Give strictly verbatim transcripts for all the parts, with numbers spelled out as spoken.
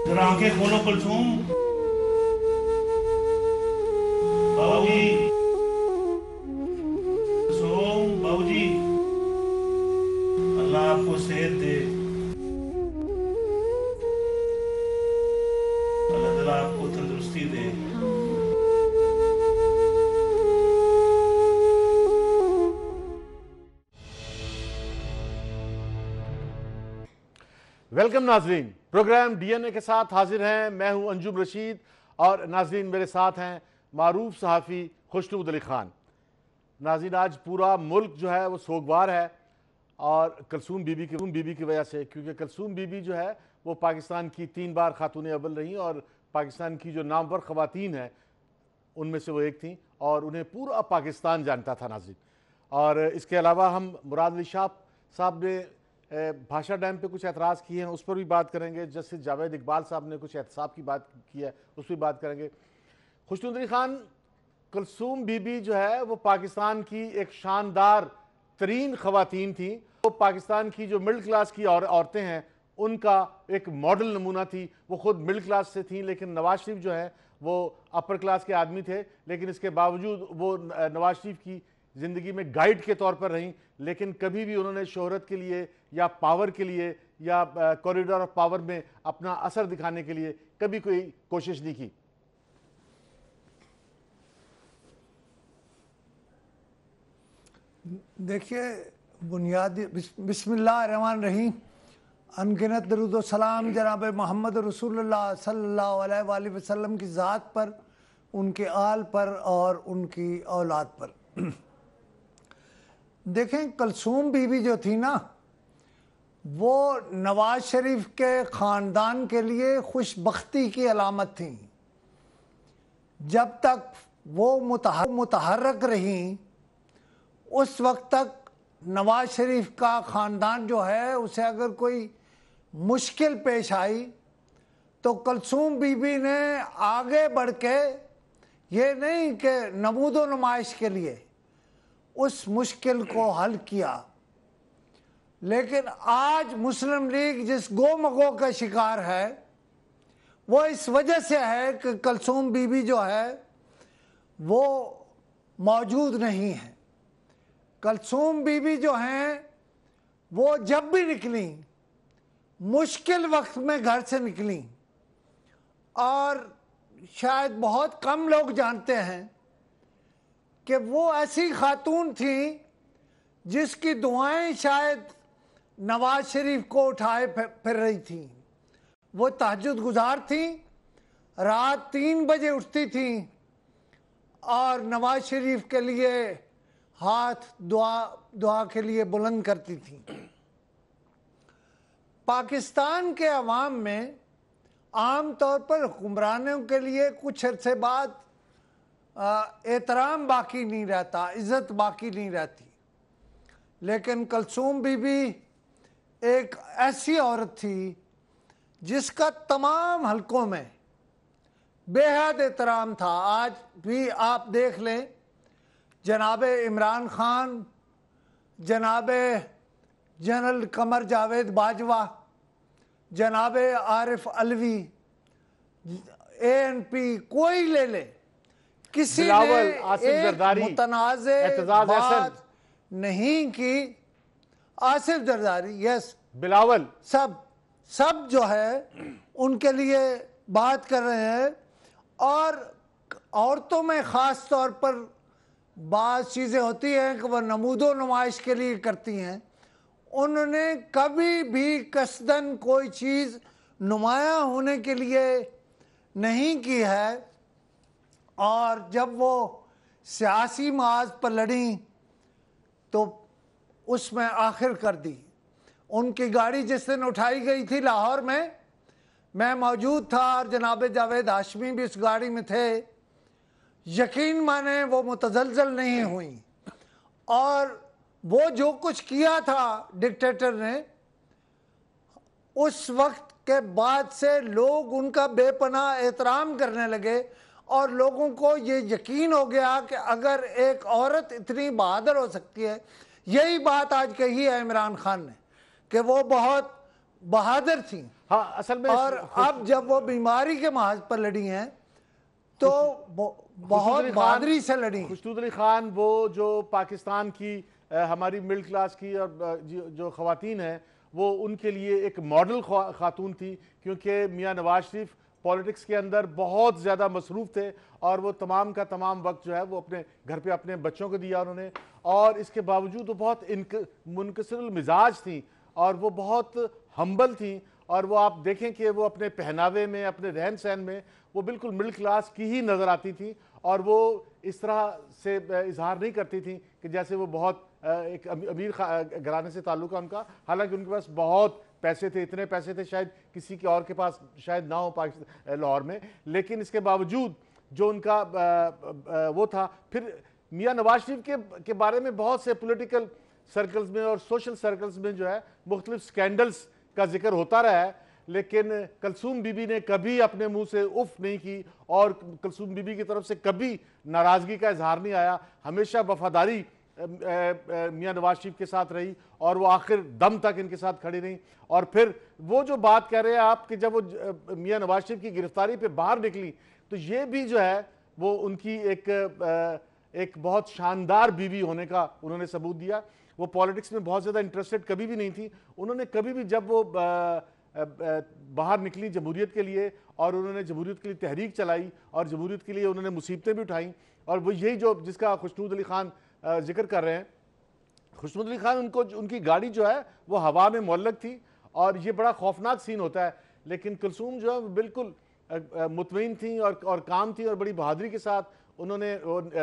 जरा आंखें खोलो कुलसूम। बाबूजी, कुलसूम बाबूजी, अल्लाह आपको सेहत दे, अल्लाह ताला आपको तंदुरुस्ती दे। वेलकम नाजरीन, प्रोग्राम डीएनए के साथ हाजिर हैं। मैं हूं अंजुम रशीद और नाजरीन मेरे साथ हैं मारूफ सहाफ़ी खुशनूद अली खान। नाजरीन, आज पूरा मुल्क जो है वो सोगवार है और कुलसूम बीबी की बीबी की वजह से, क्योंकि कुलसूम बीबी जो है वो पाकिस्तान की तीन बार खातून अव्वल रही और पाकिस्तान की जो नामवर ख़वातीन हैं उनमें से वो एक थी और उन्हें पूरा पाकिस्तान जानता था नाज़रीन। और इसके अलावा हम मुराद अली शाह साहब ने भाषा डैम पे कुछ एतराज़ किए हैं, उस पर भी बात करेंगे। जस्टिस जावेद इकबाल साहब ने कुछ एहतसाब की बात की है, उस पर भी बात करेंगे। खुशनूद अली खान, कुलसूम बीबी जो है वो पाकिस्तान की एक शानदार तरीन ख़वातीन थी। वो पाकिस्तान की जो मिडिल क्लास की और औरतें हैं उनका एक मॉडल नमूना थी। वो ख़ुद मिडिल क्लास से थी, लेकिन नवाज शरीफ जो है वो अपर क्लास के आदमी थे, लेकिन इसके बावजूद वो नवाज शरीफ की ज़िंदगी में गाइड के तौर पर रहीं। लेकिन कभी भी उन्होंने शोहरत के लिए या पावर के लिए या कॉरिडोर ऑफ पावर में अपना असर दिखाने के लिए कभी कोई कोशिश नहीं की। देखिए, बुनियादी बिस्मिल्लाह रहमान रहीम, अनगिनत दरूद व सलाम जनाब मोहम्मद रसूलुल्लाह सल्लल्लाहु अलैहि वसल्लम की ज़ात पर, उनके आल पर और उनकी औलाद पर। देखें, कुलसूम बीबी जो थी ना, वो नवाज शरीफ के ख़ानदान के लिए खुशबख्ती की अलामत थी। जब तक वो मुतहर्रक रही उस वक्त तक नवाज शरीफ का ख़ानदान जो है उसे अगर कोई मुश्किल पेश आई तो कुलसूम बीबी ने आगे बढ़ के, ये नहीं कि नमूदो नुमाइश के लिए, उस मुश्किल को हल किया। लेकिन आज मुस्लिम लीग जिस गोमगो का शिकार है वो इस वजह से है कि कुलसूम बीबी जो है वो मौजूद नहीं है। कुलसूम बीबी जो हैं वो जब भी निकली मुश्किल वक्त में घर से निकली, और शायद बहुत कम लोग जानते हैं कि वो ऐसी खातून थी जिसकी दुआएं शायद नवाज शरीफ को उठाए फिर रही थी। वो तहज्जुद गुजार थी, रात तीन बजे उठती थी और नवाज शरीफ के लिए हाथ दुआ दुआ के लिए बुलंद करती थी। पाकिस्तान के अवाम में आम तौर पर हुक्मरानों के लिए कुछ अरसे बाद एहतराम बाकी नहीं रहता, इज़्ज़त बाकी नहीं रहती। लेकिन कुलसूम बीबी एक ऐसी औरत थी जिसका तमाम हलकों में बेहद एहतराम था। आज भी आप देख लें, जनाब इमरान खान, जनाब जनरल कमर जावेद बाजवा, जनाब Arif Alvi, A N P, कोई ले ले, किसी ने एक मुतनाज़े बात नहीं की। आसिफ जरदारी, यस, बिलावल, सब सब जो है उनके लिए बात कर रहे हैं। और औरतों में ख़ास तौर पर बात चीज़ें होती हैं कि वह नमूदो नुमाइश के लिए करती हैं। उन्होंने कभी भी कसदन कोई चीज़ नुमाया होने के लिए नहीं की है। और जब वो सियासी महाज पर लड़ी तो उसमें आखिर कर दी। उनकी गाड़ी जिस दिन उठाई गई थी लाहौर में, मैं मौजूद था और जनाब जावेद हाशमी भी उस गाड़ी में थे। यकीन माने वो मुतज़लज़ल नहीं हुई, और वो जो कुछ किया था डिक्टेटर ने, उस वक्त के बाद से लोग उनका बेपनाह एहतराम करने लगे और लोगों को ये यकीन हो गया कि अगर एक औरत इतनी बहादुर हो सकती है। यही बात आज कही है इमरान खान ने कि वो बहुत बहादुर थी। हाँ असल में और अब जब वो बीमारी के महाज पर लड़ी हैं तो बहुत बहादुरी से लड़ी। खुशनूद अली खान वो जो पाकिस्तान की आ, हमारी मिडिल क्लास की और जो, जो ख़वातीन हैं वो उनके लिए एक मॉडल खातून थी, क्योंकि मियाँ नवाज शरीफ पॉलिटिक्स के अंदर बहुत ज़्यादा मसरूफ़ थे और वो तमाम का तमाम वक्त जो है वो अपने घर पे अपने बच्चों को दिया उन्होंने, और इसके बावजूद वो बहुत मुनकसिरुल मिजाज थी और वो बहुत हम्बल थी। और वो आप देखें कि वो अपने पहनावे में, अपने रहन सहन में वो बिल्कुल मिडिल क्लास की ही नज़र आती थी, और वो इस तरह से इजहार नहीं करती थी कि जैसे वो बहुत एक अमीर घराने से ताल्लुक़ है उनका, हालांकि उनके पास बहुत पैसे थे, इतने पैसे थे शायद किसी के और के पास शायद ना हो पाकिस्तान लाहौर में, लेकिन इसके बावजूद जो उनका वो था। फिर मियाँ नवाज शरीफ के के बारे में बहुत से पॉलिटिकल सर्कल्स में और सोशल सर्कल्स में जो है मुख्तलिफ स्कैंडल्स का जिक्र होता रहा है, लेकिन कुलसूम बीबी ने कभी अपने मुंह से उफ नहीं की और कुलसूम बीबी की तरफ से कभी नाराज़गी का इजहार नहीं आया। हमेशा वफादारी मियाँ नवाज शरीफ के साथ रही और वो आखिर दम तक इनके साथ खड़ी रही। और फिर वो जो बात कह रहे हैं आप कि जब वो मियाँ नवाज शरीफ की गिरफ्तारी पे बाहर निकली तो ये भी जो है वो उनकी एक एक बहुत शानदार बीवी होने का उन्होंने सबूत दिया। वो पॉलिटिक्स में बहुत ज़्यादा इंटरेस्टेड कभी भी नहीं थी। उन्होंने कभी भी जब वो बाहर निकली जमहूरियत के लिए और उन्होंने जमहूरियत के लिए तहरीक चलाई और जमहूरियत के लिए उन्होंने मुसीबतें भी उठाई, और वो यही जो जिसका खुशनूद अली खान जिक्र कर रहे हैं, खुशनूद अली खान उनको उनकी गाड़ी जो है वो हवा में मुअल्लक थी और ये बड़ा खौफनाक सीन होता है। लेकिन कुलसूम जो है बिल्कुल मुतमईन थी और और काम थी और बड़ी बहादुरी के साथ उन्होंने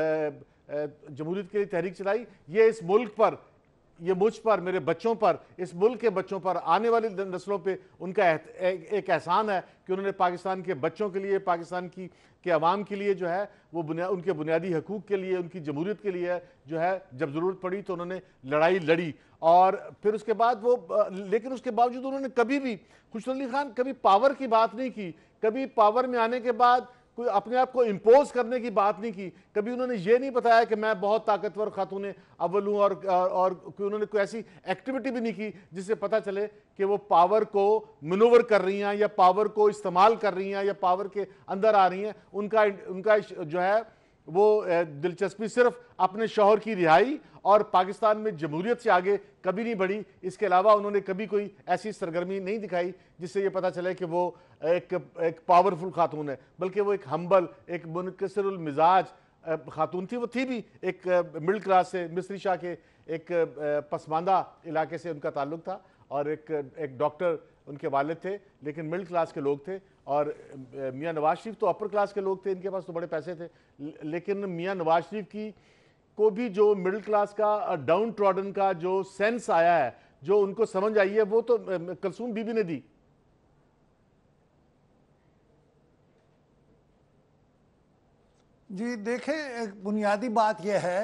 जमहूरियत के लिए तहरीक चलाई। ये इस मुल्क पर, ये मुझ पर, मेरे बच्चों पर, इस मुल्क के बच्चों पर, आने वाली नस्लों पे उनका एक एहसान है कि उन्होंने पाकिस्तान के बच्चों के लिए, पाकिस्तान की के अवाम के लिए जो है वो बुनिया, उनके बुनियादी हकूक़ के लिए, उनकी जमहूरियत के लिए जो है जब ज़रूरत पड़ी तो उन्होंने लड़ाई लड़ी। और फिर उसके बाद वो, लेकिन उसके बावजूद उन्होंने कभी भी, खुशनूद अली खान कभी पावर की बात नहीं की, कभी पावर में आने के बाद कोई अपने आप को इम्पोज करने की बात नहीं की, कभी उन्होंने ये नहीं बताया कि मैं बहुत ताकतवर खातून अव्वल हूँ, और और उन्होंने कोई ऐसी एक्टिविटी भी नहीं की जिससे पता चले कि वो पावर को मनूवर कर रही हैं या पावर को इस्तेमाल कर रही हैं या पावर के अंदर आ रही हैं। उनका उनका जो है वो दिलचस्पी सिर्फ अपने शौहर की रिहाई और पाकिस्तान में जमहूरियत से आगे कभी नहीं बढ़ी। इसके अलावा उन्होंने कभी कोई ऐसी सरगर्मी नहीं दिखाई जिससे ये पता चले कि वो एक एक पावरफुल खातून है, बल्कि वो एक हम्बल, एक मुनकसिरुल मिजाज खातून थी। वो थी भी एक मिडिल क्लास से, मिस्री शाह के एक पसमानदा इलाके से उनका ताल्लुक था, और एक एक डॉक्टर उनके वालिद थे, लेकिन मिडिल क्लास के लोग थे। और मियाँ नवाज शरीफ तो अपर क्लास के लोग थे, इनके पास तो बड़े पैसे थे, लेकिन मियाँ नवाज शरीफ की को भी जो मिडिल क्लास का, डाउन ट्रॉडन का जो सेंस आया है, जो उनको समझ आई है, वो तो कुलसूम बीबी ने दी। जी देखें, एक बुनियादी बात यह है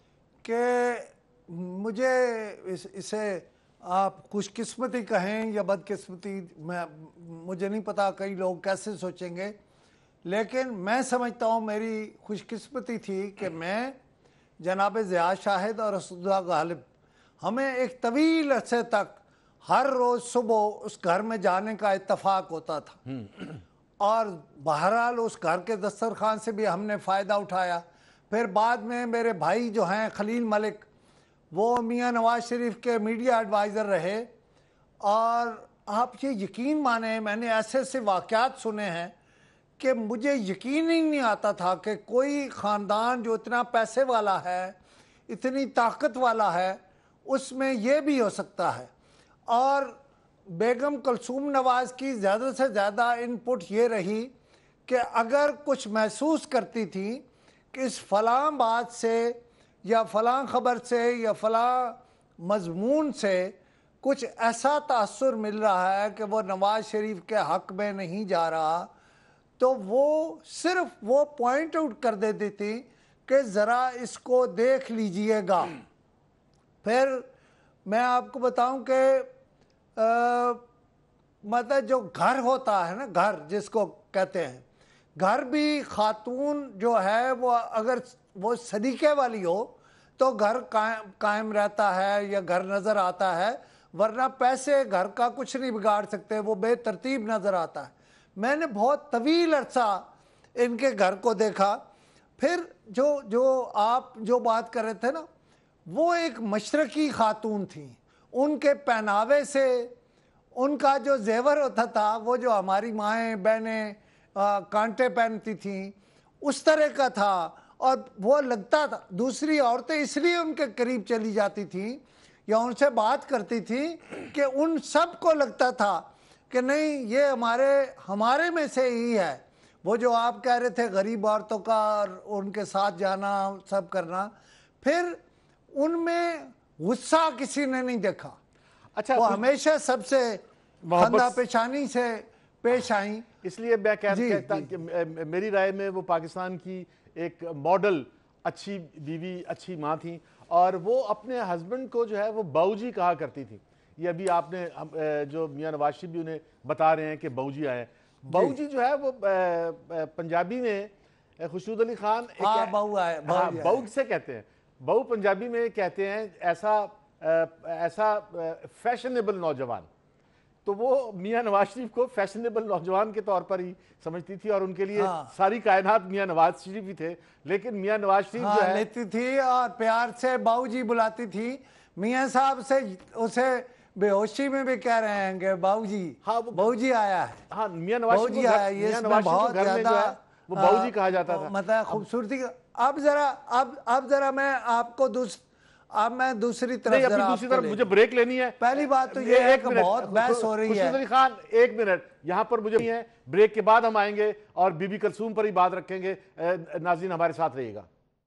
कि मुझे इस, इसे आप खुशकिस्मती कहें या बदकिस्मती, मैं मुझे नहीं पता कई लोग कैसे सोचेंगे, लेकिन मैं समझता हूँ मेरी खुशकिस्मती थी कि मैं, जनाब ज़िया शाहिद और रसूलुल्लाह गालिब, हमें एक तवील अरसे तक हर रोज़ सुबह उस घर में जाने का इत्तफाक होता था, और बहरहाल उस घर के दस्तरखान से भी हमने फ़ायदा उठाया। फिर बाद में मेरे भाई जो हैं खलील मलिक, वो मियाँ नवाज शरीफ के मीडिया एडवाइज़र रहे, और आप ये यकीन माने मैंने ऐसे ऐसे वाक़यात सुने हैं कि मुझे यकीन ही नहीं आता था कि कोई ख़ानदान जो इतना पैसे वाला है, इतनी ताकत वाला है, उसमें ये भी हो सकता है। और बेगम कुलसूम नवाज़ की ज़्यादा से ज़्यादा इनपुट ये रही कि अगर कुछ महसूस करती थी कि इस फ़लाँ बात से या फ़लाँ ख़बर से या फ़लाँ मज़मून से कुछ ऐसा तासुर मिल रहा है कि वो नवाज़ शरीफ के हक़ में नहीं जा रहा, तो वो सिर्फ वो पॉइंट आउट कर देती थी कि ज़रा इसको देख लीजिएगा। फिर मैं आपको बताऊं कि मतलब जो घर होता है ना, घर जिसको कहते हैं, घर भी खातून जो है वो अगर वो सलीके वाली हो तो घर कायम कायम रहता है या घर नज़र आता है, वरना पैसे घर का कुछ नहीं बिगाड़ सकते, वो बेतरतीब नज़र आता है। मैंने बहुत तवील अरसा इनके घर को देखा। फिर जो जो आप जो बात कर रहे थे ना, वो एक मशरकी खातून थी, उनके पहनावे से, उनका जो जेवर होता था, वो जो हमारी माएँ बहनें कांटे पहनती थीं उस तरह का था। और वो लगता था दूसरी औरतें इसलिए उनके करीब चली जाती थीं या उनसे बात करती थी कि उन सब को लगता था कि नहीं ये हमारे हमारे में से ही है। वो जो आप कह रहे थे गरीब औरतों का और उनके साथ जाना सब करना, फिर उनमें गुस्सा किसी ने नहीं देखा। अच्छा, वो हमेशा सबसे खंदा पेशानी से पेश आई। इसलिए मैं कह कहता कि मेरी राय में वो पाकिस्तान की एक मॉडल अच्छी बीवी, अच्छी माँ थी, और वो अपने हस्बैंड को जो है वो बाऊजी कहा करती थी। ये अभी आपने जो मियाँ नवाज शरीफ भी उन्हें बता रहे हैं कि बाऊजी आए। बाऊजी जो है वो पंजाबी में खुशनूद अली खान हाँ, बाऊ आए, बाऊ से कहते हैं। बाऊ पंजाबी में कहते हैं ऐसा ऐसा फैशनेबल नौजवान। तो वो मियाँ नवाज शरीफ को फैशनेबल नौजवान के तौर पर ही समझती थी, और उनके लिए हाँ। सारी कायनात मियाँ नवाज शरीफ ही थे। लेकिन मियाँ नवाज शरीफ हाँ, जो है लेती थी और प्यार से बाऊजी बुलाती थी। मियाँ साहब से उसे बेहोशी में भी कह रहे हैं कि बाऊजी, हाँ बाऊजी आया है। हाँ, मियाँ नवाज बाऊजी आया, ये इसमें बहुत ज्यादा वो बाऊजी कहा जाता था, मतलब खूबसूरती। अब जरा अब अब जरा मैं आपको दूसरा अब मैं दूसरी तरफ नहीं, अपनी दूसरी तरफ मुझे ब्रेक लेनी है। पहली बात तो ये है कि बहुत बहस हो रही है। खान एक मिनट यहाँ पर मुझे नहीं है, ब्रेक के बाद हम आएंगे और बीबी कुलसूम पर ही बात रखेंगे। नाज़रीन हमारे साथ रहिएगा।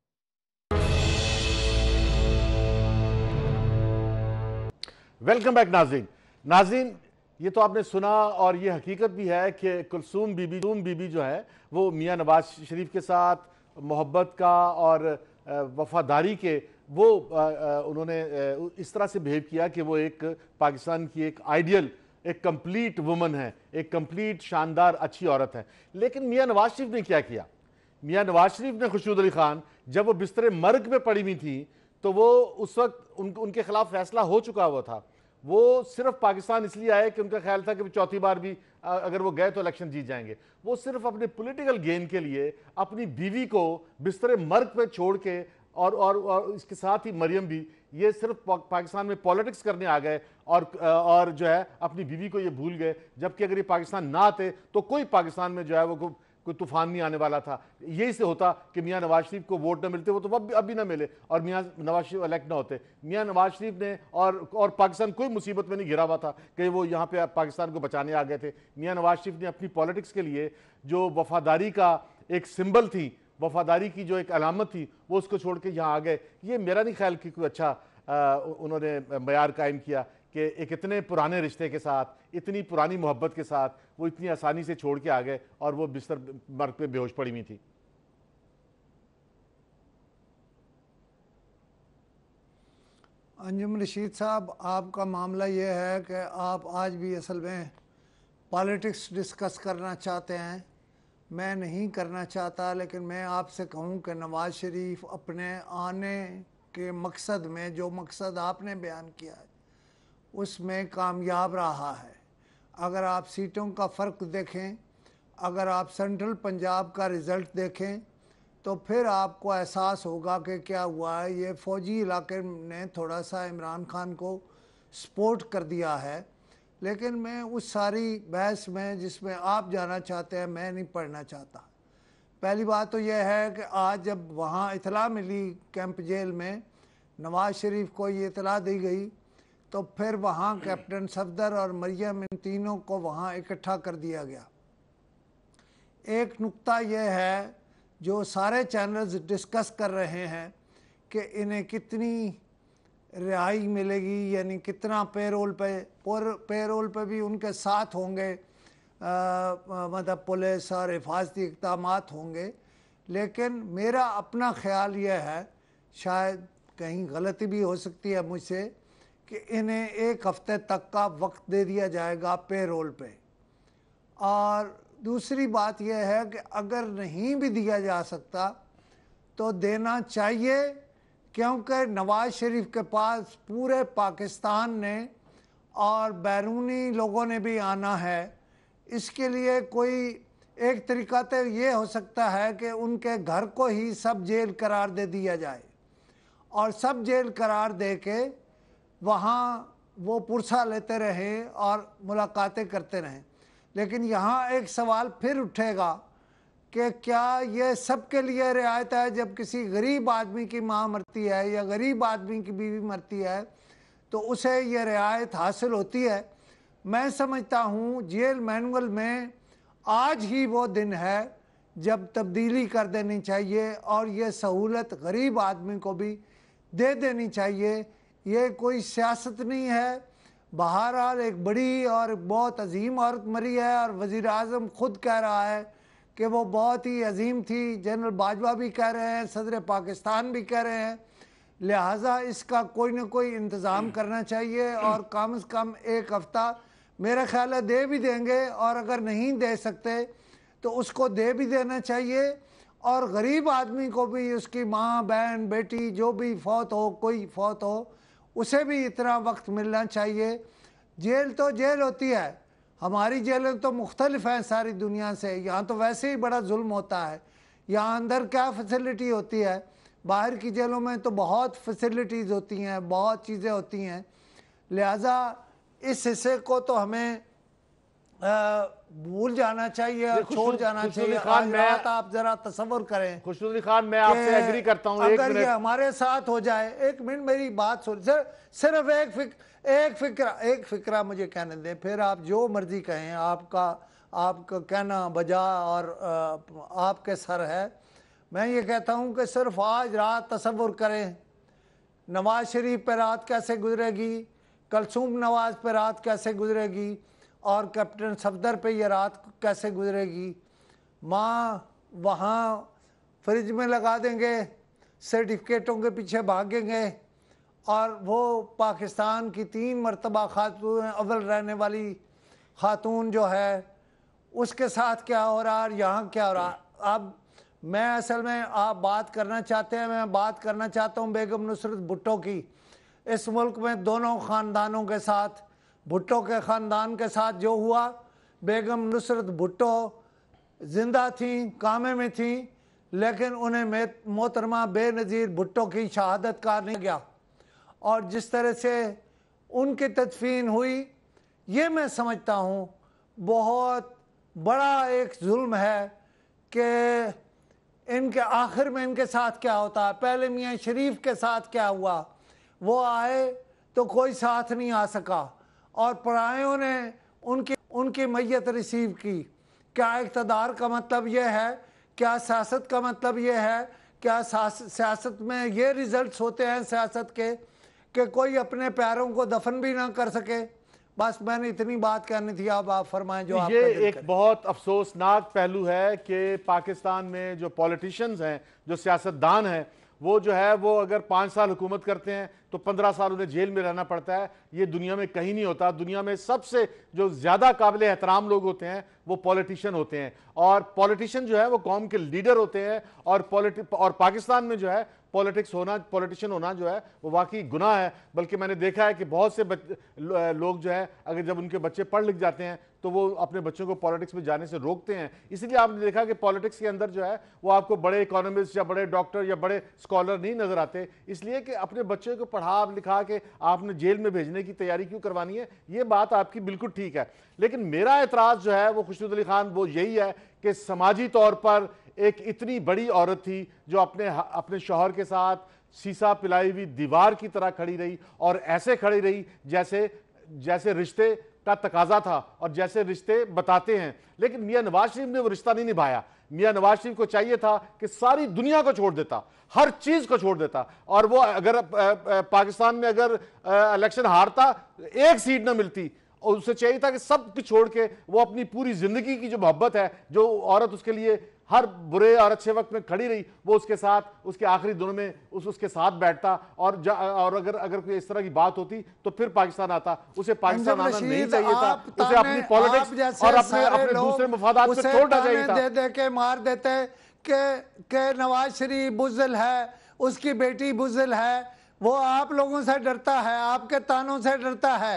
वेलकम बैक नाज़रीन। नाज़रीन ये तो आपने सुना, और ये हकीकत भी है कि कुलसूम बीबी बीबी जो है वो मियाँ नवाज शरीफ के साथ मोहब्बत का और वफादारी के वो आ, आ, उन्होंने इस तरह से बिहेव किया कि वो एक पाकिस्तान की एक आइडियल, एक कंप्लीट वुमन है, एक कंप्लीट शानदार अच्छी औरत है। लेकिन मियाँ नवाज शरीफ ने क्या किया? मियाँ नवाज शरीफ ने खुशनूद अली खान जब वो बिस्तरे मर्ग पे पड़ी हुई थी तो वो उस वक्त उन, उनके खिलाफ फैसला हो चुका हुआ था। वो सिर्फ पाकिस्तान इसलिए आए कि उनका ख्याल था कि चौथी बार भी अगर वो गए तो इलेक्शन जीत जाएंगे। वो सिर्फ अपने पॉलिटिकल गेन के लिए अपनी बीवी को बिस्तरे मर्ग पे छोड़ के और और, और इसके साथ ही मरियम भी, ये सिर्फ पा, पाकिस्तान में पॉलिटिक्स करने आ गए और और जो है अपनी बीवी को ये भूल गए। जबकि अगर ये पाकिस्तान ना आते तो कोई पाकिस्तान में जो है वो को, कोई तूफान नहीं आने वाला था। यही से होता कि मियाँ नवाज शरीफ को वोट न मिलते, वो तो अब भी, अब भी ना मिले, और मियाँ नवाज शरीफ इलेक्ट ना होते। मियाँ नवाज शरीफ ने और और पाकिस्तान कोई मुसीबत में नहीं घिरा हुआ था कि वो यहाँ पे पाकिस्तान को बचाने आ गए थे। मियाँ नवाज शरीफ ने अपनी पॉलिटिक्स के लिए जो वफादारी का एक सिंबल थी, वफादारी की जो एक अलामत थी, वो उसको छोड़ के यहाँ आ गए। ये मेरा नहीं ख्याल कि कोई अच्छा आ, उन्होंने मयार कायम किया कि एक इतने पुराने रिश्ते के साथ, इतनी पुरानी मोहब्बत के साथ वो इतनी आसानी से छोड़ के आ गए और वो बिस्तर मर्ग पे बेहोश पड़ी हुई थी। अंजुम रशीद साहब, आपका मामला ये है कि आप आज भी असल में पॉलिटिक्स डिस्कस करना चाहते हैं। मैं नहीं करना चाहता, लेकिन मैं आपसे कहूं कि नवाज शरीफ अपने आने के मकसद में, जो मकसद आपने बयान किया है, उसमें कामयाब रहा है। अगर आप सीटों का फ़र्क देखें, अगर आप सेंट्रल पंजाब का रिज़ल्ट देखें, तो फिर आपको एहसास होगा कि क्या हुआ है। ये फ़ौजी इलाके ने थोड़ा सा इमरान खान को सपोर्ट कर दिया है, लेकिन मैं उस सारी बहस में जिसमें आप जाना चाहते हैं, मैं नहीं पढ़ना चाहता। पहली बात तो यह है कि आज जब वहाँ इतला मिली कैंप जेल में, नवाज शरीफ को ये इतला दी गई, तो फिर वहाँ कैप्टन सफदर और मरियम, इन तीनों को वहाँ इकट्ठा कर दिया गया। एक नुक्ता यह है जो सारे चैनल्स डिस्कस कर रहे हैं कि इन्हें कितनी रिहाई मिलेगी, यानी कितना पेरोल पे पेरोल पे भी उनके साथ होंगे, मतलब पुलिस और हिफाजती इक़दामात होंगे। लेकिन मेरा अपना ख्याल यह है, शायद कहीं गलती भी हो सकती है मुझसे, कि इन्हें एक हफ्ते तक का वक्त दे दिया जाएगा पेरोल पे। और दूसरी बात यह है कि अगर नहीं भी दिया जा सकता तो देना चाहिए, क्योंकि नवाज शरीफ के पास पूरे पाकिस्तान ने और बैरूनी लोगों ने भी आना है। इसके लिए कोई एक तरीका तो ये हो सकता है कि उनके घर को ही सब जेल करार दे दिया जाए और सब जेल करार दे के वहाँ वो पुरसा लेते रहें और मुलाकातें करते रहें। लेकिन यहाँ एक सवाल फिर उठेगा कि क्या ये सबके लिए रियायत है? जब किसी गरीब आदमी की माँ मरती है या गरीब आदमी की बीवी मरती है तो उसे ये रियायत हासिल होती है। मैं समझता हूँ जेल मैनुअल में आज ही वो दिन है जब तब्दीली कर देनी चाहिए और ये सहूलत गरीब आदमी को भी दे देनी चाहिए। ये कोई सियासत नहीं है। बहरहाल एक बड़ी और बहुत अजीम औरत मरी है और वज़ीर आज़म खुद कह रहा है कि वो बहुत ही अजीम थी। जनरल बाजवा भी कह रहे हैं, सदर पाकिस्तान भी कह रहे हैं। लिहाजा इसका कोई ना कोई इंतज़ाम करना चाहिए और कम से कम एक हफ़्ता मेरा ख्याल है दे भी देंगे, और अगर नहीं दे सकते तो उसको दे भी देना चाहिए। और गरीब आदमी को भी उसकी माँ बहन बेटी जो भी फौत हो, कोई फौत हो, उसे भी इतना वक्त मिलना चाहिए। जेल तो जेल होती है, हमारी जेलें तो मुख्तलिफ हैं सारी दुनिया से। यहाँ तो वैसे ही बड़ा जुल्म होता है। यहाँ अंदर क्या फैसिलिटी होती है, बाहर की जेलों में तो बहुत फैसिलिटीज़ होती हैं, बहुत चीज़ें होती हैं। लिहाजा इस हिस्से को तो हमें भूल जाना चाहिए और छोड़ जाना चाहिए। खान, मैं आप जरा तसव्वुर करें। खुशनुदी खान, मैं आपसे एग्री करता हूं। अगर ये हमारे साथ हो जाए, एक मिनट मेरी बात सुन, सर सिर्फ एक फिक, एक फिक्रा एक फिक्रा मुझे कहने दें, फिर आप जो मर्जी कहें, आपका आपका कहना बजा और आपके सर है। मैं ये कहता हूँ कि सिर्फ आज रात तसव्वुर करें, नवाज शरीफ पे रात कैसे गुजरेगी, कुलसूम नवाज पे रात कैसे गुजरेगी और कैप्टन सफदर पे ये रात कैसे गुजरेगी। माँ वहाँ फ्रिज में लगा देंगे, सर्टिफिकेटों के पीछे भागेंगे और वो पाकिस्तान की तीन मरतबा खातून अव्वल रहने वाली खातून जो है उसके साथ क्या हो रहा है, यहाँ क्या हो रहा। अब मैं असल में आप बात करना चाहते हैं, मैं बात करना चाहता हूँ बेगम नुसरत भुट्टो की। इस मुल्क में दोनों ख़ानदानों के साथ, भुट्टो के ख़ानदान के साथ जो हुआ, बेगम नुसरत भुट्टो ज़िंदा थी, कामे में थी, लेकिन उन्हें मोहतरमा बेनज़ीर भुट्टो की शहादत का नहीं गया। और जिस तरह से उनकी तदफीन हुई, ये मैं समझता हूँ बहुत बड़ा एक जुल्म है कि इनके आखिर में इनके साथ क्या होता है। पहले मियाँ शरीफ के साथ क्या हुआ, वो आए तो कोई साथ नहीं आ सका और परायों ने उनकी उनकी मैयत रिसीव की। क्या इक़्तिदार का मतलब ये है, क्या सियासत का मतलब ये है, क्या सियासत में ये रिजल्ट्स होते हैं सियासत के कि कोई अपने प्यारों को दफन भी ना कर सके। बस मैंने इतनी बात कहनी थी, अब आप फरमाएं जो आप। ये एक बहुत अफसोसनाक पहलू है कि पाकिस्तान में जो पॉलिटिशियंस हैं, जो सियासतदान हैं, वो जो है वो अगर पाँच साल हुकूमत करते हैं तो पंद्रह साल उन्हें जेल में रहना पड़ता है। ये दुनिया में कहीं नहीं होता। दुनिया में सबसे जो ज़्यादा काबिल एहतराम लोग होते हैं वो पॉलिटिशियन होते हैं, और पॉलिटिशियन जो है वो कौम के लीडर होते हैं। और पॉलिटि और पाकिस्तान में जो है पॉलिटिक्स होना, पॉलिटिशियन होना जो है वो वाकई गुनाह है। बल्कि मैंने देखा है कि बहुत से लोग जो है अगर जब उनके बच्चे पढ़ लिख जाते हैं तो वो अपने बच्चों को पॉलिटिक्स में जाने से रोकते हैं। इसलिए आपने देखा कि पॉलिटिक्स के अंदर जो है वो आपको बड़े इकोनॉमिस्ट या बड़े डॉक्टर या बड़े स्कॉलर नहीं नजर आते, इसलिए कि अपने बच्चों को पढ़ा लिखा के आपने जेल में भेजने की तैयारी क्यों करवानी है। ये बात आपकी बिल्कुल ठीक है, लेकिन मेरा एतराज़ जो है वो खुशनुदी खान वो यही है कि समाजी तौर पर एक इतनी बड़ी औरत थी जो अपने अपने शौहर के साथ सीसा पिलाई हुई दीवार की तरह खड़ी रही, और ऐसे खड़ी रही जैसे जैसे रिश्ते का तकाजा था और जैसे रिश्ते बताते हैं। लेकिन मियां नवाज शरीफ ने वो रिश्ता नहीं निभाया। मियां नवाज शरीफ को चाहिए था कि सारी दुनिया को छोड़ देता, हर चीज को छोड़ देता, और वो अगर पाकिस्तान में अगर इलेक्शन हारता, एक सीट ना मिलती, और उसे चाहिए था कि सब कुछ छोड़ के वो अपनी पूरी जिंदगी की जो मोहब्बत है, जो औरत उसके लिए हर बुरे और अच्छे वक्त में खड़ी रही, वो उसके साथ उसके आखिरी दिनों में उस उसके साथ बैठता। और और अगर अगर कोई इस तरह की बात होती तो फिर पाकिस्तान आता। उसे पाकिस्तान आना नहीं चाहिए था, उसे अपनी पॉलिटिक्स और अपने अपने दूसरे मफादात पे छोड़ना चाहिए था। दे दे के मार देते कि कि नवाज शरीफ बुज़दिल है, उसकी बेटी बुज़दिल है, वो आप लोगों से डरता है, आपके तानों से डरता है।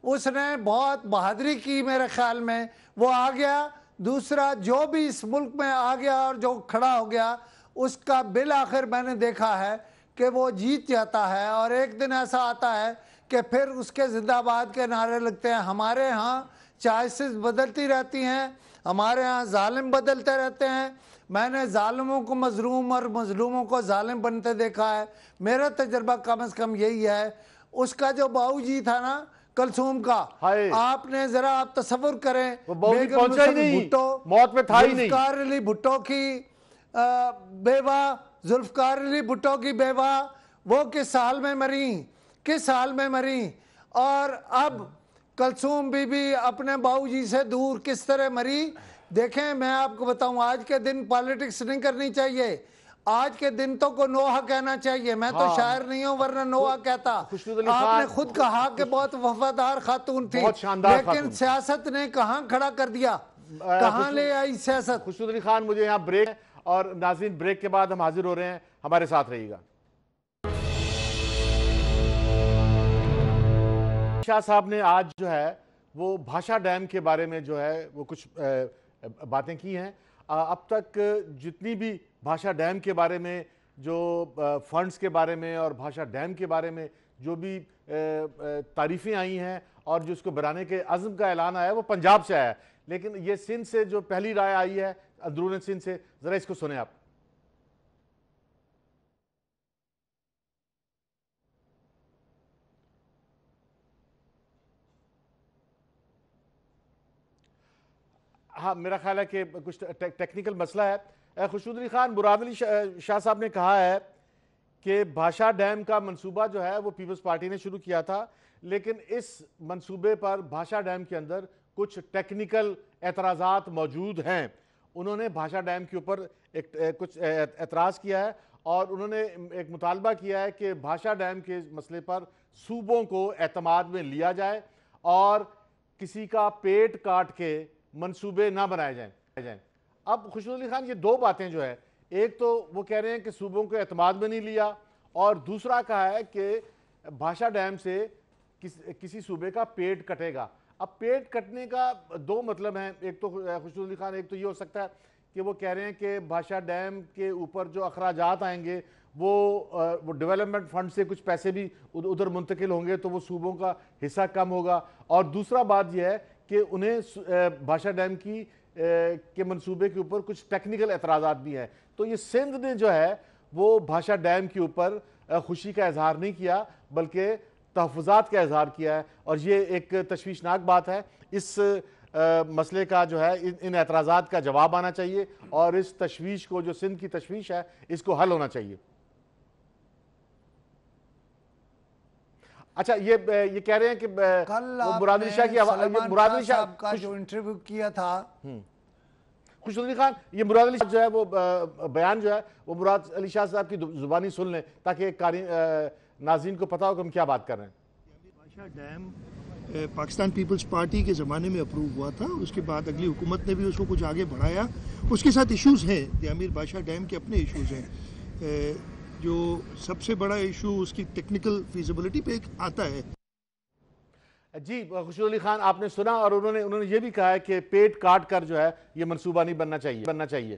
उसने बहुत बहादुरी की मेरे ख्याल में, वो आ गया। दूसरा, जो भी इस मुल्क में आ गया और जो खड़ा हो गया, उसका बिल आखिर मैंने देखा है कि वो जीत जाता है। और एक दिन ऐसा आता है कि फिर उसके जिंदाबाद के नारे लगते हैं। हमारे यहाँ चॉइसेस बदलती रहती हैं, हमारे यहाँ जालिम बदलते रहते हैं। मैंने जालिमों को मजलूम और मजलूमों को जालिम बनते देखा है। मेरा तजर्बा कम से कम यही है। उसका जो बाऊजी था ना कुलसूम का, आपने जरा आप तसव्वुर करें, बेगम भुट्टो, मौत में था ही नहीं, जुल्फकार अली भुट्टो की बेवा, जुल्फकार अली भुट्टो की बेवा, वो किस साल में मरी, किस साल में मरी। और अब कुलसूम बीबी अपने बाऊजी से दूर किस तरह मरी। देखें, मैं आपको बताऊं, आज के दिन पॉलिटिक्स नहीं करनी चाहिए। आज के दिन तो को नोहा कहना चाहिए। मैं हाँ, तो शायर नहीं हूं, वरना नोहा कहता। आपने खुद कहा कि बहुत वफादार खातून थी, लेकिन सियासत ने कहां खड़ा कर दिया, कहां ले आई सियासत। खुशबू अली खान, मुझे यहाँ ब्रेक, और नाज़रीन ब्रेक के बाद हम हाजिर हो रहे हैं, हमारे साथ रहिएगा। शाह साहब ने आज जो है वो भाषा डैम के बारे में जो है वो कुछ बातें की हैं। अब तक जितनी भी भाषा डैम के बारे में, जो फंड्स के बारे में और भाषा डैम के बारे में जो भी तारीफ़ें आई हैं और जो उसको बनाने के अज़्म का ऐलान आया है, वो पंजाब से आया है। लेकिन ये सिंध से जो पहली राय आई है, अंदरून सिंध से, ज़रा इसको सुने आप। हाँ, मेरा ख्याल है कि कुछ टे, टेक्निकल मसला है। खुशबू अली खान, मुराद अली शाह साहब ने कहा है कि भाषा डैम का मंसूबा जो है वो पीपल्स पार्टी ने शुरू किया था, लेकिन इस मंसूबे पर भाषा डैम के अंदर कुछ टेक्निकल एतराज़ात मौजूद हैं। उन्होंने भाषा डैम के ऊपर एक, एक कुछ एतराज़ किया है और उन्होंने एक मुतालबा किया है कि भाषा डैम के मसले पर सूबों को एतमाद में लिया जाए और किसी का पेट काट के मंसूबे ना बनाए जाएं जाएं अब खुशबू अली खान, ये दो बातें जो है, एक तो वो कह रहे हैं कि सूबों को एतमाद में नहीं लिया, और दूसरा कहा है कि भाषा डैम से किस, किसी सूबे का पेट कटेगा। अब पेट कटने का दो मतलब हैं। एक तो खुशबू अली खान, एक तो ये हो सकता है कि वो कह रहे हैं कि भाषा डैम के ऊपर जो अखराजात आएंगे वो वो डेवलपमेंट फंड से कुछ पैसे भी उधर मुंतकिल होंगे, तो वो सूबों का हिस्सा कम होगा। और दूसरा बात यह है कि उन्हें भाषा डैम की के मंसूबे के ऊपर कुछ टेक्निकल एतराज़ात भी हैं। तो ये सिंध ने जो है वो भाषा डैम के ऊपर खुशी का इजहार नहीं किया, बल्कि तहफ़्फ़ुज़ात का इजहार किया है, और ये एक तशवीशनाक बात है। इस आ, मसले का जो है, इन, इन एतराज़ात का जवाब आना चाहिए, और इस तशवीश को, जो सिंध की तशवीश है, इसको हल होना चाहिए। अच्छा, ये ये कह रहे हैं कि कल मुराद अली शाह की मुराद अली शाह का जो इंटरव्यू किया था, खुशबू अली खान, ये मुराद अली जो है वो बयान जो है वो मुराद अली शाह साहब की जुबानी सुन लें, ताकि नाज़रीन को पता हो कि हम क्या बात कर रहे हैं। भाषा डैम पाकिस्तान पीपल्स पार्टी के ज़माने में अप्रूव हुआ था, उसके बाद अगली हुकूमत ने भी उसको कुछ आगे बढ़ाया। उसके साथ इश्यूज़ हैं, अमीर भाषा डैम के अपने इश्यूज़ हैं। जो सबसे बड़ा इशू उसकी टेक्निकल फीजिबिलिटी पे एक आता है। जी, खुशबू अली खान, आपने सुना, और उन्होंने उन्होंने ये भी कहा है कि पेट काट कर जो है ये मंसूबा नहीं बनना चाहिए बनना चाहिए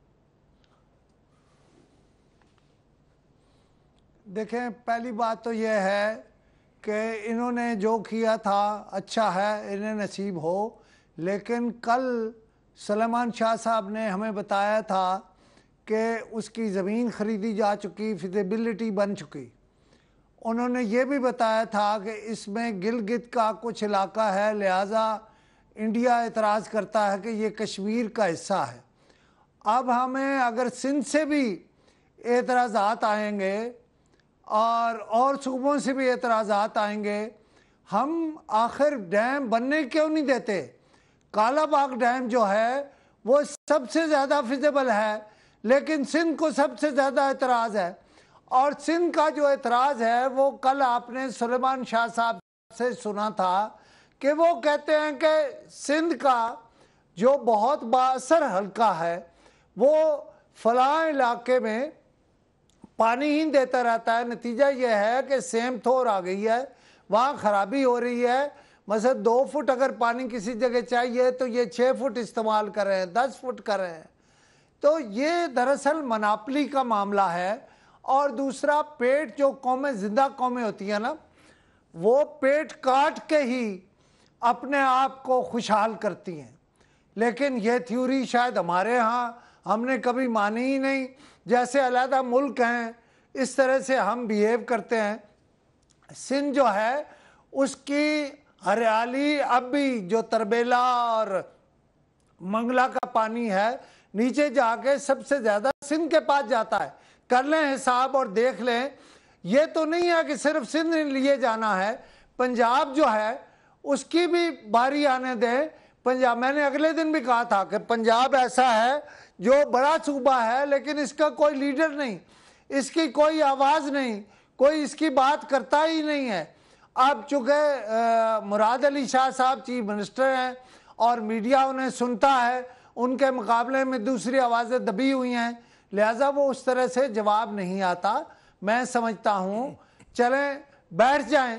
देखें, पहली बात तो यह है कि इन्होंने जो किया था अच्छा है, इन्हें नसीब हो। लेकिन कल सलेमान शाह साहब ने हमें बताया था कि उसकी ज़मीन ख़रीदी जा चुकी, फिजिबिलिटी बन चुकी। उन्होंने ये भी बताया था कि इसमें गिलगित का कुछ इलाका है, लिहाजा इंडिया एतराज़ करता है कि ये कश्मीर का हिस्सा है। अब हमें अगर सिंध से भी एतराज़ात आएंगे और और सूबों से भी एतराज़ात आएंगे, हम आखिर डैम बनने क्यों नहीं देते? काला बाग डैम जो है वो सबसे ज़्यादा फिजिबल है, लेकिन सिंध को सबसे ज़्यादा एतराज़ है। और सिंध का जो एतराज़ है वो कल आपने सलेमान शाह साहब से सुना था कि वो कहते हैं कि सिंध का जो बहुत बाअसर हल्का है वो फलां इलाके में पानी ही देता रहता है। नतीजा ये है कि सेम थोर आ गई है, वहाँ ख़राबी हो रही है, मतलब दो फुट अगर पानी किसी जगह चाहिए तो ये छः फुट इस्तेमाल कर रहे हैं, दस फुट कर रहे हैं। तो ये दरअसल मनापली का मामला है। और दूसरा, पेट जो कौमें, जिंदा कौमें होती हैं ना, वो पेट काट के ही अपने आप को खुशहाल करती हैं। लेकिन ये थ्योरी शायद हमारे यहाँ हमने कभी मानी ही नहीं। जैसे अलहदा मुल्क हैं इस तरह से हम बिहेव करते हैं। सिंध जो है उसकी हरियाली अब भी जो तरबेला और मंगला का पानी है नीचे जाके सबसे ज्यादा सिंध के पास जाता है। कर लें हिसाब और देख लें, ये तो नहीं है कि सिर्फ सिंध लिए जाना है, पंजाब जो है उसकी भी बारी आने दें। पंजाब, मैंने अगले दिन भी कहा था कि पंजाब ऐसा है जो बड़ा सूबा है लेकिन इसका कोई लीडर नहीं, इसकी कोई आवाज नहीं, कोई इसकी बात करता ही नहीं है। अब चूंकि मुराद अली शाह साहब चीफ मिनिस्टर हैं और मीडिया उन्हें सुनता है, उनके मुकाबले में दूसरी आवाज़ें दबी हुई हैं, लिहाजा वो उस तरह से जवाब नहीं आता। मैं समझता हूँ चलें बैठ जाएं,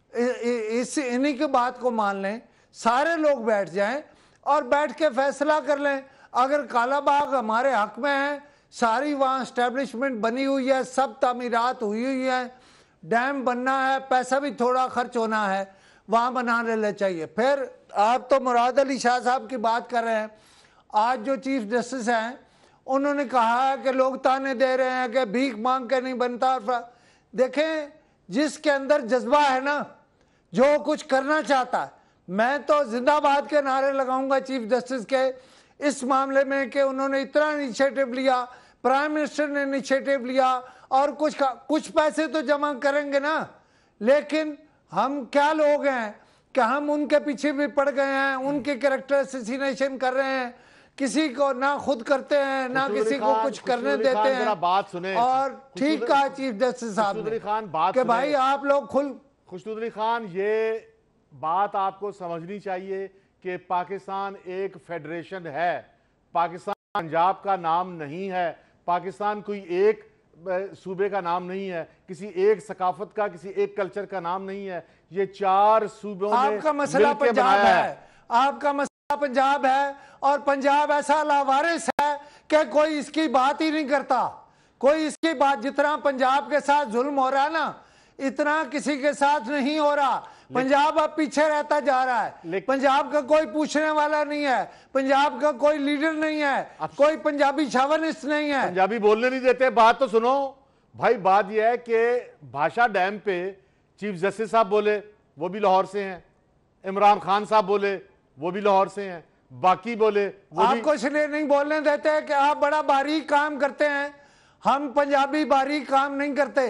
इस इन्हीं की बात को मान लें, सारे लोग बैठ जाएं और बैठ के फैसला कर लें। अगर काला बाग हमारे हक में है, सारी वहाँ इस्टेब्लिशमेंट बनी हुई है, सब तामीरात हुई हुई है, डैम बनना है, पैसा भी थोड़ा खर्च होना है, वहाँ बना लेना चाहिए। फिर आप तो मुराद अली शाह साहब की बात कर रहे हैं, आज जो चीफ जस्टिस हैं उन्होंने कहा है कि लोग ताने दे रहे हैं कि भीख मांग के नहीं बनता। और देखें, जिसके अंदर जज्बा है ना, जो कुछ करना चाहता है, मैं तो जिंदाबाद के नारे लगाऊंगा चीफ जस्टिस के इस मामले में कि उन्होंने इतना इनिशिएटिव लिया, प्राइम मिनिस्टर ने इनिशिएटिव लिया और कुछ कुछ पैसे तो जमा करेंगे ना। लेकिन हम क्या लोग हैं कि हम उनके पीछे भी पड़ गए हैं, उनके कैरेक्टर असैसिनेशन कर रहे हैं, किसी को ना खुद करते हैं ना किसी को कुछ करने देते हैं। बात सुने। और ठीक कहा चीफ जस्टिस साहब ने कि भाई आप लोग खुल खुशनूदरी खान, ये बात आपको समझनी चाहिए कि पाकिस्तान एक फेडरेशन है, पाकिस्तान पंजाब का नाम नहीं है, पाकिस्तान कोई एक सूबे का नाम नहीं है, किसी एक सकाफत का, किसी एक कल्चर का नाम नहीं है। ये चार सूबों में आपका मसला पंजाब है, है आपका मसला पंजाब है और पंजाब ऐसा लावारिस है कि कोई इसकी बात ही नहीं करता, कोई इसकी बात। जितना पंजाब के साथ जुल्म हो रहा है ना, इतना किसी के साथ नहीं हो रहा। पंजाब अब पीछे रहता जा रहा है, पंजाब का कोई पूछने वाला नहीं है, पंजाब का कोई लीडर नहीं है, कोई पंजाबी शावनिस्ट नहीं है। पंजाबी बोलने नहीं देते। बात तो सुनो भाई, बात यह है कि भाषा डैम पे चीफ जस्टिस साहब बोले, वो भी लाहौर से हैं, इमरान खान साहब बोले, वो भी लाहौर से हैं, बाकी बोले वो आपको इसलिए नहीं बोलने देते कि आप बड़ा बारीक काम करते हैं, हम पंजाबी बारीक काम नहीं करते।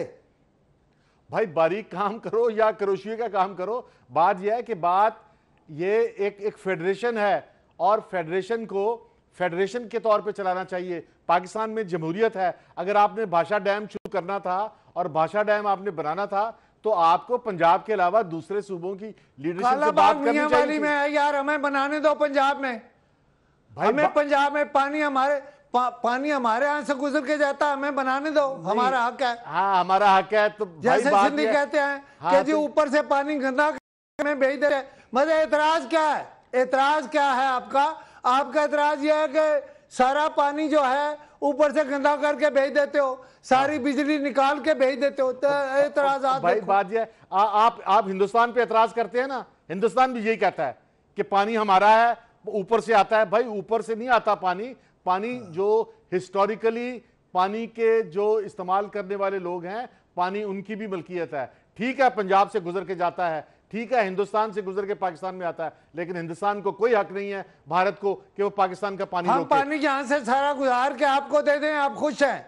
भाई बारीक काम करो या करोशिये का काम करो, बात यह है कि बात ये एक एक फेडरेशन है और फेडरेशन को फेडरेशन के तौर पे चलाना चाहिए। पाकिस्तान में जमहूरियत है। अगर आपने भाषा डैम शुरू करना था और भाषा डैम आपने बनाना था तो आपको पंजाब के अलावा दूसरे सूबों की लीडरशिप से बात करनी चाहिए। में है यार, हमें बनाने दो पंजाब में, हमें पंजाब में पानी हमारे पा, पानी हमारे यहाँ से गुजर के जाता है, हमें बनाने दो, हमारा हक है। हाँ हमारा हक है। तो जैसे सिंधी कहते हैं हाँ, कि जी तो, ऊपर से पानी गंदा में भेज दे। मतलब एतराज क्या है, एतराज क्या है आपका? आपका एतराज यह है कि सारा पानी जो है ऊपर से गंदा करके भेज देते हो, सारी बिजली निकाल के भेज देते हो। तो एतराज भाई बात यह आप आप हिंदुस्तान पे एतराज करते हैं ना, हिंदुस्तान भी यही कहता है कि पानी हमारा है, ऊपर से आता है। भाई ऊपर से नहीं आता पानी, पानी जो हिस्टोरिकली पानी के जो इस्तेमाल करने वाले लोग हैं, पानी उनकी भी मलकियत है। ठीक है पंजाब से गुजर के जाता है, ठीक है हिंदुस्तान से गुजर के पाकिस्तान में आता है, लेकिन हिंदुस्तान को कोई हक नहीं है भारत को कि वो पाकिस्तान का पानी हम पानी यहां से सारा गुजार के आपको दे दें, आप खुश हैं?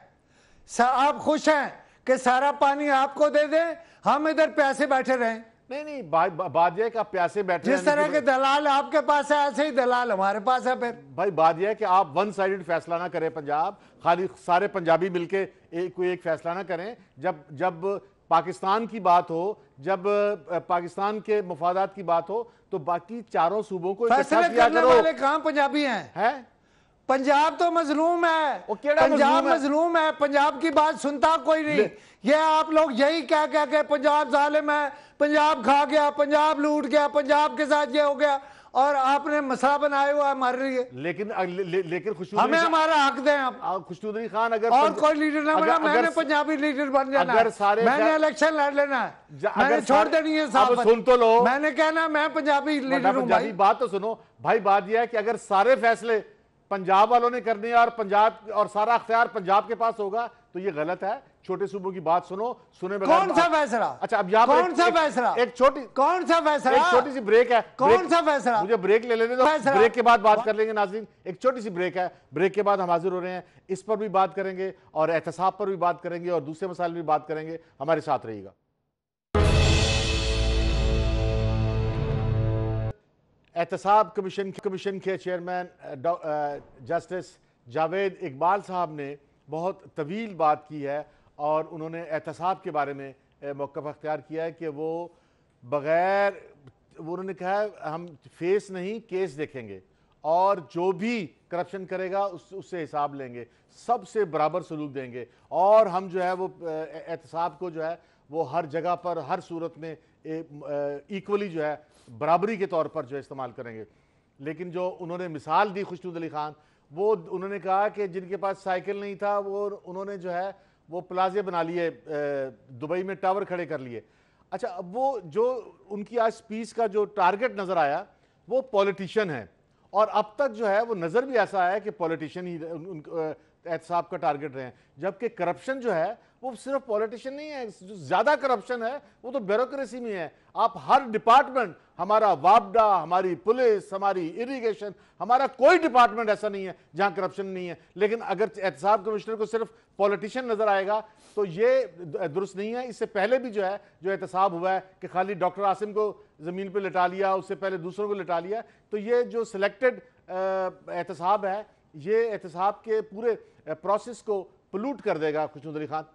आप खुश हैं कि सारा पानी आपको दे दें, हम इधर प्यासे बैठे रहें? नहीं नहीं बात बात यह है कि आप प्यासे बैठे, जिस तरह के दलाल आपके पास है ऐसे ही दलाल हमारे पास है। फिर भाई बात यह है कि आप वन साइडेड फैसला ना करें, पंजाब खाली सारे पंजाबी मिलके एक कोई एक फैसला ना करें। जब जब पाकिस्तान की बात हो, जब पाकिस्तान के मफादात की बात हो, तो बाकी चारों सूबों को फैसले करने वाले कहां पंजाबी हैं? है पंजाब तो मजलूम है, वो केड़ा पंजाब मजलूम है? मजलूम है, पंजाब की बात सुनता कोई नहीं। ये आप लोग यही कह कह के पंजाब जालिम है, पंजाब खा गया, पंजाब लूट गया, पंजाब के साथ ये हो गया, और आपने मसला बनाया हुआ है हमारे लिए। लेकिन ले, ले, लेकिन खुशबू हमें हमारा हक दें आप। खुशबू खान अगर और कोई लीडर ना बना, मैंने पंजाबी लीडर बन जाना अगर सारे मैंने इलेक्शन लड़ लेना है, मैंने छोड़ देनी है साहब। सुन तो लो, मैंने कहना मैं पंजाबी लीडर हूं भाई। बात तो सुनो भाई। बात यह है कि अगर सारे फैसले पंजाब वालों ने करने हैं और पंजाब और सारा अख्तियार पंजाब के पास होगा तो ये गलत है। छोटे सूबों की बात सुनो, सुने बगैर कौन सा फैसला? अच्छा अब यहाँ कौन सा फैसला? एक छोटी कौन सा फैसला? एक छोटी सी ब्रेक है। कौन सा फैसला? मुझे ब्रेक ले लेने दो, ब्रेक के बाद बात कर लेंगे नाज़रीन। एक छोटी सी ब्रेक है, ब्रेक के बाद हम हाजिर हो रहे हैं। इस पर भी बात करेंगे और एहतसाब पर भी बात करेंगे और दूसरे मसाइल भी बात करेंगे। हमारे साथ रहिएगा। एहतसाब कमीशन कमीशन के चेयरमैन जस्टिस जावेद इकबाल साहब ने बहुत तवील बात की है और उन्होंने एहतसाब के बारे में मौक़िफ़ अख्तियार किया है कि वो बग़ैर वो उन्होंने कहा है हम फेस नहीं केस देखेंगे और जो भी करप्शन करेगा उस उससे हिसाब लेंगे, सबसे बराबर सलूक देंगे और हम जो है वो एहतसाब को जो है वो हर जगह पर हर सूरत में इक्वली जो है बराबरी के तौर पर जो इस्तेमाल करेंगे। लेकिन जो उन्होंने मिसाल दी खुशनूद अली खान, वो उन्होंने कहा कि जिनके पास साइकिल नहीं था वो उन्होंने जो है वो प्लाजे बना लिए, दुबई में टावर खड़े कर लिए। अच्छा, अब वो जो उनकी आज स्पीच का जो टारगेट नज़र आया वो पॉलिटिशियन है और अब तक जो है वो नज़र भी ऐसा है कि पॉलिटिशियन ही एहतसाब का टारगेट रहे हैं, जबकि करप्शन जो है वो सिर्फ पॉलिटिशियन नहीं है। जो ज़्यादा करप्शन है वो तो ब्यूरोक्रेसी में है। आप हर डिपार्टमेंट, हमारा वापडा, हमारी पुलिस, हमारी इरिगेशन, हमारा कोई डिपार्टमेंट ऐसा नहीं है जहां करप्शन नहीं है। लेकिन अगर एहतसाब कमिश्नर को सिर्फ पॉलिटिशियन नजर आएगा तो ये दुरुस्त नहीं है। इससे पहले भी जो है जो एहतसाब हुआ है कि खाली डॉक्टर आसिम को ज़मीन पर लिटा लिया, उससे पहले दूसरों को लिटा लिया, तो ये जो सिलेक्टेड एहतसाब है ये एहतसाब के पूरे प्रोसेस को पोल्यूट कर देगा। खुशनूद अली खान,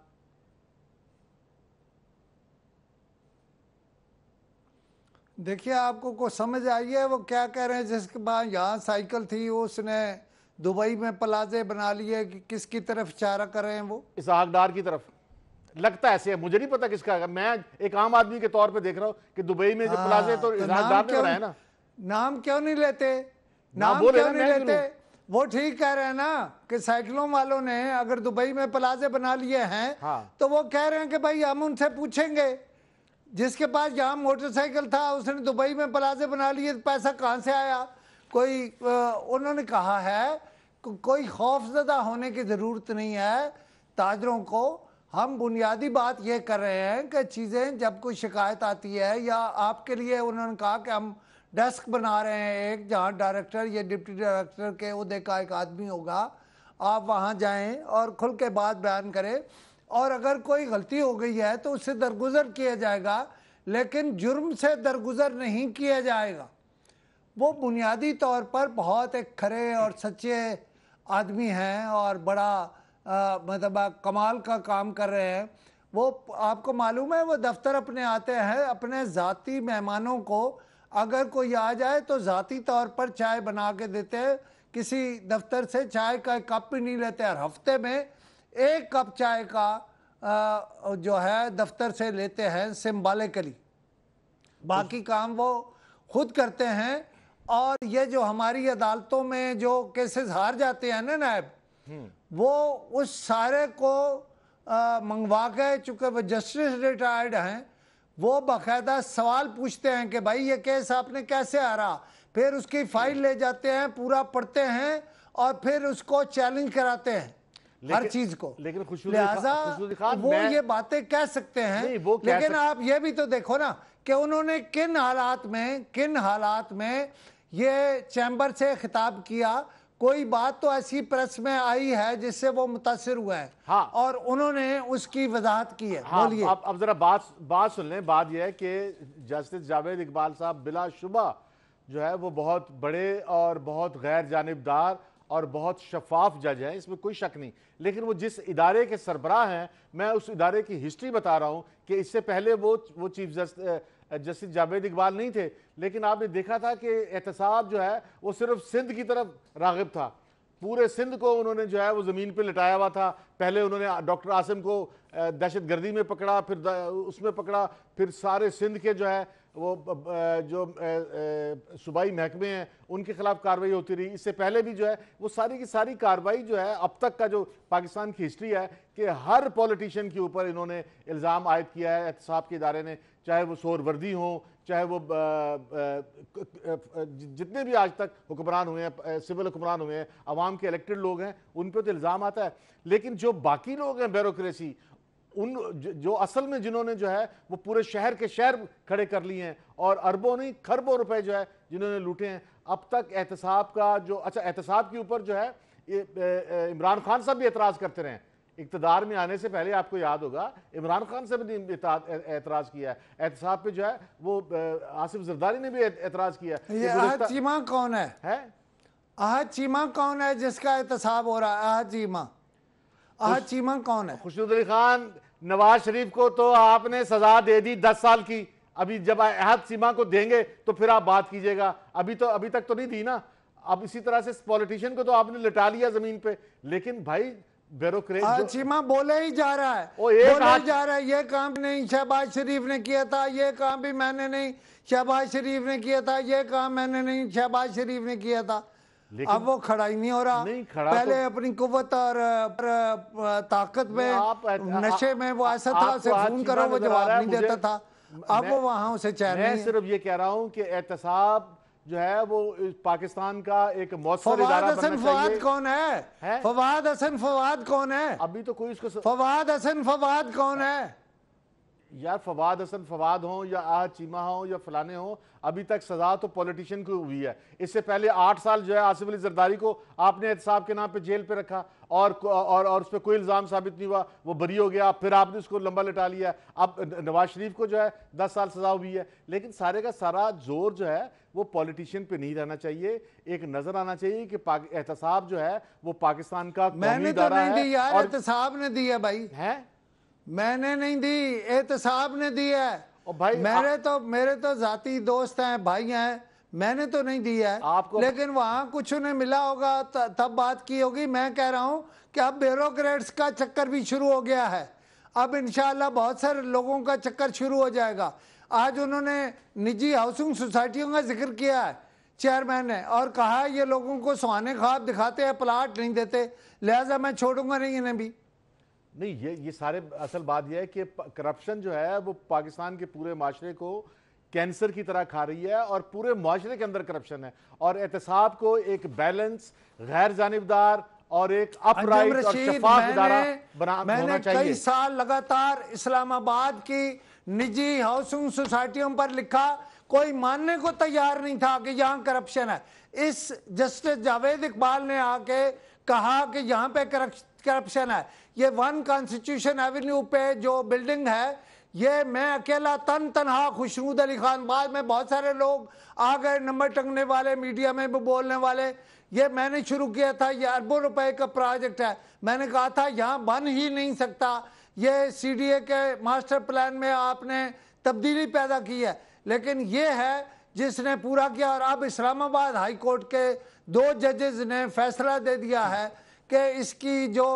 देखिए आपको को समझ आई है वो क्या कह रहे हैं? जिसके बाद यहाँ साइकिल थी उसने दुबई में प्लाजे बना लिए, कि किसकी तरफ इशारा कर रहे हैं वो? इसहाक डार की तरफ लगता है ऐसे है, मुझे नहीं पता किसका है। मैं एक आम आदमी के तौर पे देख रहा हूँ कि दुबई में जो प्लाजे तो इसहाक डार ने बनाया ना। नाम क्यों नहीं लेते? नाम नाम क्यों नहीं लेते? वो ठीक कह रहे हैं ना कि साइकिलों वालों ने अगर दुबई में प्लाजे बना लिए हैं हाँ। तो वो कह रहे हैं कि भाई हम उनसे पूछेंगे जिसके पास यहाँ मोटरसाइकिल था उसने दुबई में प्लाजे बना लिए, पैसा कहाँ से आया? कोई आ, उन्होंने कहा है को, कोई खौफजदा होने की ज़रूरत नहीं है ताजरों को। हम बुनियादी बात ये कर रहे हैं कि चीज़ें जब कोई शिकायत आती है या आपके लिए उन्होंने कहा कि हम डेस्क बना रहे हैं एक, जहाँ डायरेक्टर या डिप्टी डायरेक्टर के ओहदे का एक आदमी होगा, आप वहाँ जाएं और खुल के बात बयान करें और अगर कोई गलती हो गई है तो उससे दरगुजर किया जाएगा, लेकिन जुर्म से दरगुजर नहीं किया जाएगा। वो बुनियादी तौर पर बहुत एक खरे और सच्चे आदमी हैं और बड़ा आ, मतलब कमाल का काम कर रहे हैं। वो आपको मालूम है वो दफ्तर अपने आते हैं, अपने ज़ाती मेहमानों को अगर कोई आ जाए तो ज़ाती तौर पर चाय बना के देते हैं, किसी दफ्तर से चाय का कप भी नहीं लेते और हफ्ते में एक कप चाय का आ, जो है दफ्तर से लेते हैं सिंबॉलिकली। बाकी काम वो खुद करते हैं। और ये जो हमारी अदालतों में जो केसेस हार जाते हैं ना नायब, वो उस सारे को आ, मंगवा के, चूँकि वो जस्टिस रिटायर्ड हैं, वो बाकायदा सवाल पूछते हैं कि भाई ये केस आपने कैसे हारा, फिर उसकी फाइल ले जाते हैं, पूरा पढ़ते हैं और फिर उसको चैलेंज कराते हैं हर चीज को। लेकिन लिहाजा वो ये बातें कह सकते हैं, लेकिन आप ये भी तो देखो ना कि उन्होंने किन हालात में किन हालात में ये चैम्बर से खिताब किया। कोई बात तो ऐसी प्रेस में आई है जिससे वो मुतासिर हुए हैं। हाँ। और उन्होंने उसकी वजाहत की है। हाँ, बोलिए। अब अब जरा बात बात सुन लें। बात यह है कि जस्टिस जावेद इकबाल साहब बिलाशुबा जो है वो बहुत बड़े और बहुत गैर जानिबदार और बहुत शफाफ जज हैं, इसमें कोई शक नहीं। लेकिन वो जिस इदारे के सरबराह हैं, मैं उस इदारे की हिस्ट्री बता रहा हूँ कि इससे पहले वो वो chief justice justice Javed Iqbal नहीं थे। लेकिन आपने देखा था कि एहतसाब जो है वो सिर्फ सिंध की तरफ रागिब था, पूरे सिंध को उन्होंने जो है वो ज़मीन पे लिटाया हुआ था। पहले उन्होंने डॉक्टर आसिम को दहशतगर्दी में पकड़ा, फिर उसमें पकड़ा, फिर सारे सिंध के जो है वो जो सूबाई महकमे हैं उनके खिलाफ कार्रवाई होती रही। इससे पहले भी जो है वो सारी की सारी कार्रवाई जो है अब तक का जो पाकिस्तान की हिस्ट्री है कि हर पॉलिटिशियन के ऊपर इन्होंने इल्ज़ाम आयद किया है एहतसाब के इदारे ने, चाहे वो सोर वर्दी हों, चाहे वो जितने भी आज तक हुक्मरान हुए हैं, सिविल हुक्मरान हुए हैं, अवाम के इलेक्टेड लोग हैं, उन पर तो इल्ज़ाम आता है। लेकिन जो बाकी लोग हैं ब्यूरोक्रेसी, उन जो असल में जिन्होंने जो है वो पूरे शहर के शहर खड़े कर लिए हैं और अरबों नहीं खरबों रुपए जो है जिन्होंने लूटे हैं अब तक एहतसाब का जो, अच्छा एहतसाब के ऊपर जो है इमरान खान साहब भी एतराज़ करते रहे। इक़्तिदार में आने से पहले आपको याद होगा इमरान खान से भी एतराज़ किया है एहतसाब पे जो है वो आसिफ जरदारी ने भी एतराज़ किया। ये आहद चीमा कौन है, है? आहद चीमा कौन है जिसका एहतसाब हो रहा है? आहद चीमा आहद चीमा कौन है? खुशनूद अली खान, नवाज शरीफ को तो आपने सजा दे दी दस साल की, अभी जब आहद चीमा को देंगे तो फिर आप बात कीजिएगा, अभी तो अभी तक तो नहीं दी ना। अब इसी तरह से पॉलिटिशियन को तो आपने लिटा लिया जमीन पे, लेकिन भाई ब्यूरोक्रेट चीमा बोले ही जा रहा है, बोले ही जा रहा है ये काम नहीं शहबाज शरीफ ने किया था, ये काम भी मैंने नहीं शहबाज शरीफ ने किया था, ये काम मैंने नहीं शहबाज शरीफ ने किया था। अब वो खड़ा ही नहीं हो रहा, नहीं खड़ा पहले तो... अपनी कुव्वत और ताकत में नशे में वो ऐसा था उसे फोन करो वो जवाब नहीं देता था, अब वो वहां उसे चैन नहीं है। मैं सिर्फ ये कह रहा हूँ कि एहतसाब जो है वो पाकिस्तान का एक मौसर इदारा बनना चाहिए। फवाद कौन है, है? फवाद हसन फवाद कौन है? अभी तो कोई उसको फवाद हसन फवाद कौन है यार? फवाद हसन फवाद हो या आहद चीमा हो या फलाने हो, अभी तक सजा तो पॉलिटिशियन को हुई है। इससे पहले आठ साल जो है आसिफ अली जरदारी को आपने एहतसाब के नाम पे जेल पे रखा और और और उस पर कोई इल्ज़ाम साबित नहीं हुआ, वो बरी हो गया, फिर आपने उसको लंबा लिटा लिया। अब नवाज शरीफ को जो है दस साल सजा हुई है, लेकिन सारे का सारा जोर जो है वो पॉलिटिशियन पे नहीं रहना चाहिए। एक नजर आना चाहिए कि एहतसाब जो है वो पाकिस्तान का मैंने तो नहीं दी यार, एहतसाब ने दी है भाई, है मैंने नहीं दी, एहतसाब ने दी है। और भाई मेरे आ... तो मेरे तो जाती दोस्त हैं, भाई हैं, मैंने तो नहीं दी है आपको, लेकिन वहां कुछ उन्हें मिला होगा तब बात की होगी। मैं कह रहा हूं कि अब ब्यूरोक्रेट्स का चक्कर भी शुरू हो गया है, अब इंशाल्लाह बहुत सारे लोगों का चक्कर शुरू हो जाएगा। आज उन्होंने निजी हाउसिंग सोसाइटियों का जिक्र किया है चेयरमैन ने, और कहा ये लोगों को सुहाने ख्वाब दिखाते हैं, प्लाट नहीं देते, लिहाजा मैं छोड़ूंगा नहीं इन्हें भी। नहीं, ये ये सारे असल बात यह है कि करप्शन जो है वो पाकिस्तान के पूरे माशरे को कैंसर की तरह खा रही है और पूरे माशरे के अंदर करप्शन है। और एहतसाब को एक बैलेंस, गैर जानिबदार और एक अपराइट और शफाफ इदारा बना होना चाहिए। कई साल लगातार इस्लामाबाद की निजी हाउसिंग सोसाइटियों पर लिखा, कोई मानने को तैयार नहीं था कि यहाँ करप्शन है। इस जस्टिस जावेद इकबाल ने आके कहा कि यहाँ पे करप्शन है। ये वन कॉन्स्टिट्यूशन एवेन्यू पे जो बिल्डिंग है, ये मैं अकेला तन तनहा, खुशनूद अली खान, बाद में बहुत सारे लोग आ गए नंबर टंगने वाले, मीडिया में भी बोलने वाले, ये मैंने शुरू किया था, ये अरबों रुपए का प्रोजेक्ट है। मैंने कहा था यहाँ बन ही नहीं सकता, ये सीडीए के मास्टर प्लान में आपने तब्दीली पैदा की है, लेकिन ये है जिसने पूरा किया। और अब इस्लामाबाद हाई कोर्ट के दो जजेस ने फैसला दे दिया है कि इसकी जो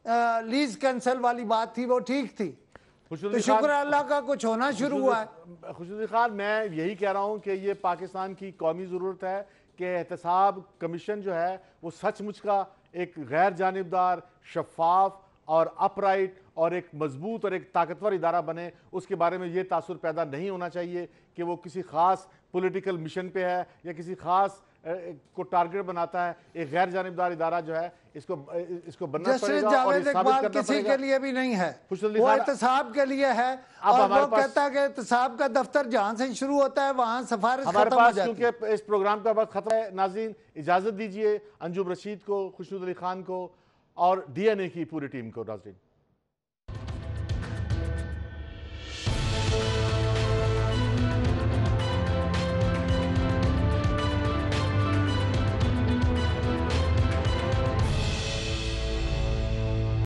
लीज कैंसल वाली बात थी वो ठीक थी, तो शुक्र अल्लाह का कुछ होना शुरू हुआ है। खुशनूद खान, मैं यही कह रहा हूं कि ये पाकिस्तान की कौमी ज़रूरत है कि एहतसाब कमीशन जो है वो सचमुच का एक गैर जानिबदार, शफाफ और अपराइट और एक मजबूत और एक ताकतवर इदारा बने। उसके बारे में ये तासुर पैदा नहीं होना चाहिए कि वो किसी खास पॉलिटिकल मिशन पे है या किसी खास को टारगेट बनाता है। एक गैर जानिबदार इदारा जो है इसको इसको बनना पड़ेगा और ये साबित करना किसी पड़ेगा। के लिए भी नहीं है, वो एहतसाब के लिए है। और वो कहता है कि एहतसाब का दफ्तर जहां से शुरू होता है वहां सिफारिश खत्म हो जाती है। क्योंकि इस प्रोग्राम का वक्त खत्म है, नाज़रीन इजाजत दीजिए अंजुम रशीद को, खुशनूद अली खान को और डीएनए की पूरी टीम को। नाज़रीन।